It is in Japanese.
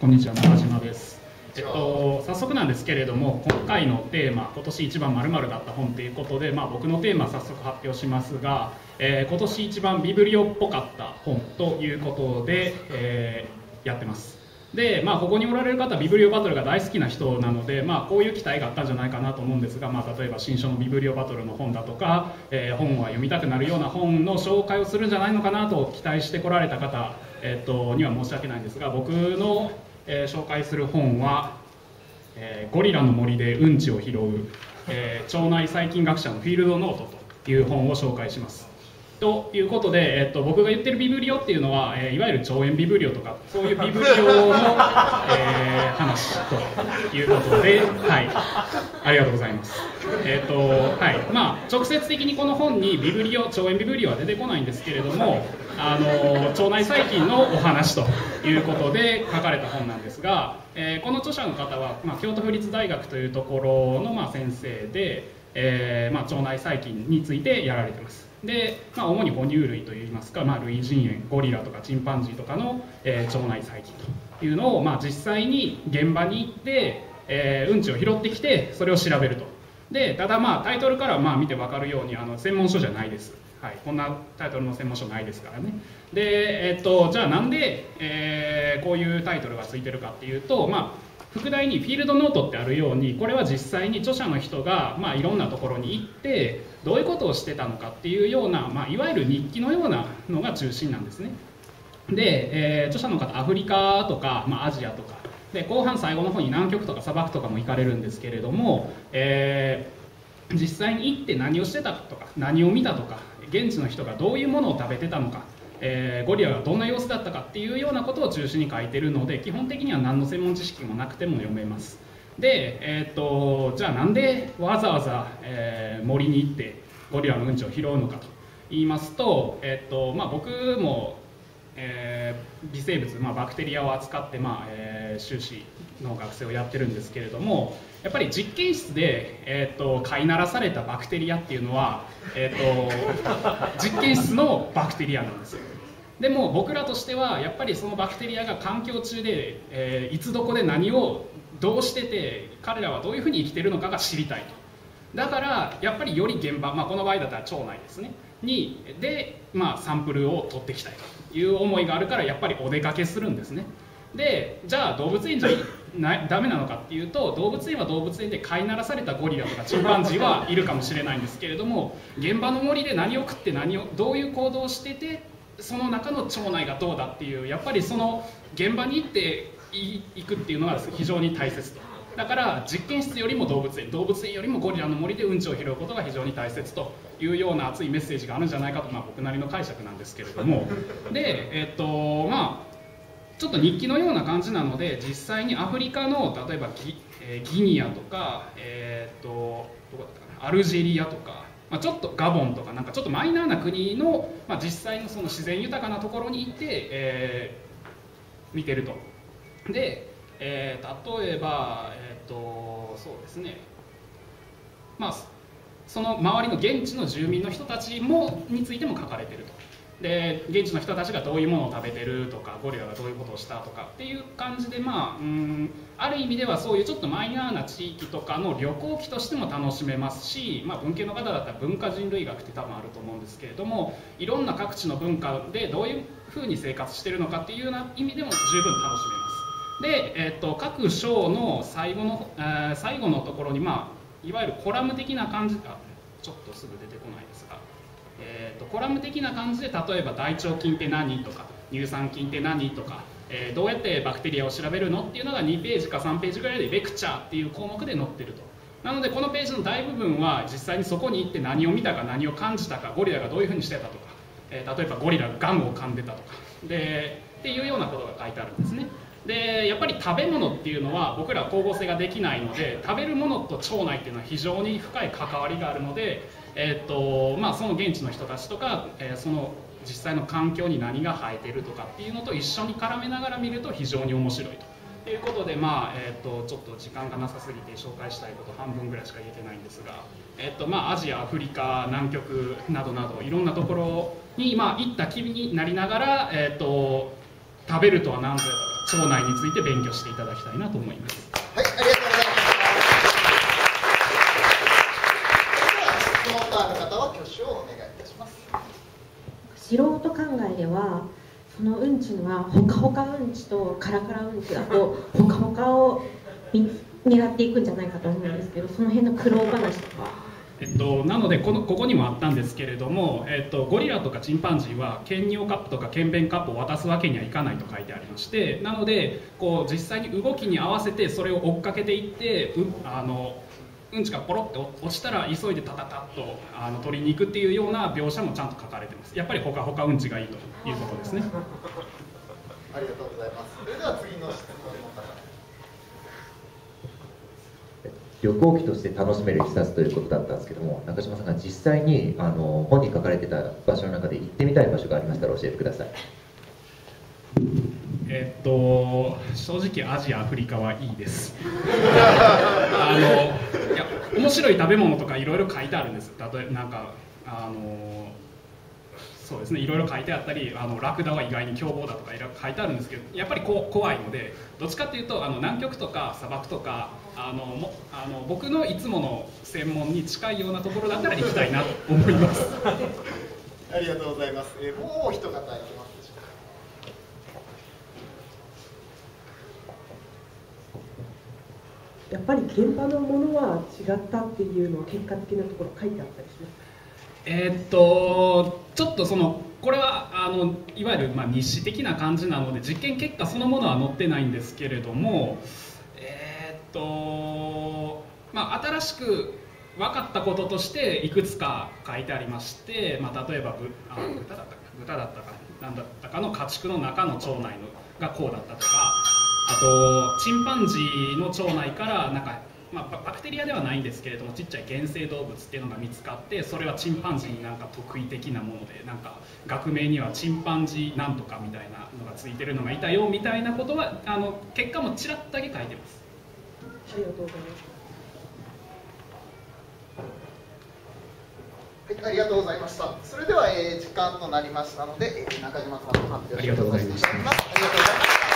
こんにちは、中島です。早速なんですけれども、今回のテーマ、今年一番〇〇だった本ということで、僕のテーマ早速発表しますが、今年一番ビブリオっぽかった本ということで、やってます。で、ここにおられる方、ビブリオバトルが大好きな人なので、こういう期待があったんじゃないかなと思うんですが、例えば新書のビブリオバトルの本だとか、本は読みたくなるような本の紹介をするんじゃないのかなと期待してこられた方、には申し訳ないんですが、僕の紹介する本は、ゴリラの森でうんちを拾う、腸内細菌学者のフィールドノートという本を紹介します。ということで、僕が言ってるビブリオっていうのは、いわゆる腸炎ビブリオとかそういうビブリオの、話ということで、ありがとうございます。直接的にこの本に腸炎ビブリオは出てこないんですけれども、腸内細菌のお話ということで書かれた本なんですが、この著者の方は、京都府立大学というところの、先生で、腸内細菌についてやられています。で、主に哺乳類といいますか、類人猿、ゴリラとかチンパンジーとかの、腸内細菌というのを、実際に現場に行って、うんちを拾ってきてそれを調べると。でただタイトルから見て分かるように専門書じゃないです。こんなタイトルの専門書ないですからね。で、じゃあなんで、こういうタイトルがついてるかっていうと、副題にフィールドノートってあるように、これは実際に著者の人が、いろんなところに行ってどういうことをしてたのかっていうような、いわゆる日記のようなのが中心なんですね。で、著者の方アフリカとか、アジアとかで、後半最後の方に南極とか砂漠とかも行かれるんですけれども、実際に行って何をしてたかとか何を見たとか、現地の人がどういうものを食べてたのか、ゴリラがどんな様子だったかっていうようなことを中心に書いてるので、基本的には何の専門知識もなくても読めます。で、じゃあなんでわざわざ、森に行ってゴリラのうんちを拾うのかと言いますと、僕も、微生物、バクテリアを扱って、修士の学生をやってるんですけれども、やっぱり実験室で、飼いならされたバクテリアっていうのは、実験室のバクテリアなんですよ。でも僕らとしてはやっぱりそのバクテリアが環境中で、いつどこで何をどうしてて、彼らはどういうふうに生きてるのかが知りたいと。だからやっぱりより現場、この場合だったら腸内ですねで、サンプルを取ってきたいという思いがあるから、やっぱりお出かけするんですね。でじゃあ動物園じゃダメなのかっていうと、動物園は動物園で飼いならされたゴリラとかチンパンジーはいるかもしれないんですけれども、現場の森で何を食ってどういう行動をしてて、その中の腸内がどうだっていう、やっぱりその現場に行っていくっていうのが非常に大切と。だから実験室よりも動物園よりもゴリラの森でうんちを拾うことが非常に大切というような熱いメッセージがあるんじゃないかと、僕なりの解釈なんですけれども、でちょっと日記のような感じなので、実際にアフリカの例えばギニアとか、どこだったかな、アルジェリアとか、ちょっとガボンとか、ちょっとマイナーな国の、実際のその自然豊かなところに行って、見てると。で、例えば、そうですね、その周りの現地の住民の人たちについても書かれてると。で現地の人たちがどういうものを食べてるとか、ゴリラがどういうことをしたとかっていう感じで、ある意味ではそういうちょっとマイナーな地域とかの旅行記としても楽しめますし、文系の方だったら文化人類学って多分あると思うんですけれども、いろんな各地の文化でどういうふうに生活してるのかっていうような意味でも十分楽しめます。で、各章の最後のところに、いわゆるコラム的な感じがちょっとすぐ出てこないですが、コラム的な感じで、例えば大腸菌って何とか、乳酸菌って何とか、どうやってバクテリアを調べるのっていうのが2ページか3ページぐらいでレクチャーっていう項目で載ってると。なのでこのページの大部分は実際にそこに行って何を見たか何を感じたか、ゴリラがどういうふうにしてたとか、例えばゴリラがガムを噛んでたとかっていうようなことが書いてあるんですね。でやっぱり食べ物っていうのは僕らは光合成ができないので、食べるものと腸内っていうのは非常に深い関わりがあるので、その現地の人たちとか、その実際の環境に何が生えてるとかっていうのと一緒に絡めながら見ると非常に面白いということで、ちょっと時間がなさすぎて紹介したいこと半分ぐらいしか言えてないんですが、アジア、アフリカ、南極などなどいろんなところに、行った気になりながら、食べるとは何ぞやとか、 腸内について勉強していただきたいなと思います。 はい、ありがとうございます。質問のある方は挙手をお願いいたします。 素人考えではそのうんちはほかほかうんちとカラカラうんちだとほかほかを狙っていくんじゃないかと思うんですけど、その辺の苦労話とか。 なのでここにもあったんですけれども、ゴリラとかチンパンジーは検尿カップとか検便カップを渡すわけにはいかないと書いてありまして、なのでこう実際に動きに合わせてそれを追っかけていってうんちがポロって落ちたら急いでタタタッと取りに行くっていうような描写もちゃんと書かれてます。やっぱりほかほかうんちがいいということですね。 ありがとうございます。それでは次の質問の方。 旅行記として楽しめる一冊ということだったんですけども、中島さんが実際に本に書かれてた場所の中で行ってみたい場所がありましたら教えてください。 正直アジア、アフリカはいいです。いや面白い食べ物とかいろいろ書いてあるんです。例えばなんかそうですね、いろいろ書いてあったりラクダは意外に凶暴だとかいろいろ書いてあるんですけど、やっぱり怖いので、どっちかっていうと南極とか砂漠とか僕のいつもの専門に近いようなところだったら行きたいなと思います。 ありがとうございます。もう一方いけますでしょうか。 やっぱり現場のものは違ったっていうのは結果的なところ書いてあったりしますか？ ちょっとこれはいわゆる日誌的な感じなので実験結果そのものは載ってないんですけれども、新しく分かったこととしていくつか書いてありまして、例えば豚だったか何だったかの家畜の中の腸内がこうだったとか、あとチンパンジーの腸内からなんかバクテリアではないんですけれどもちっちゃい原生動物っていうのが見つかって、それはチンパンジーになんか特異的なもので、なんか学名にはチンパンジーなんとかみたいなのがついてるのがいたよみたいなことは結果もちらっとだけ書いてます。 ありがとうございます。 はい、ありがとうございました。それでは、時間となりましたので、中島さんの発表をしてください。ありがとうございました。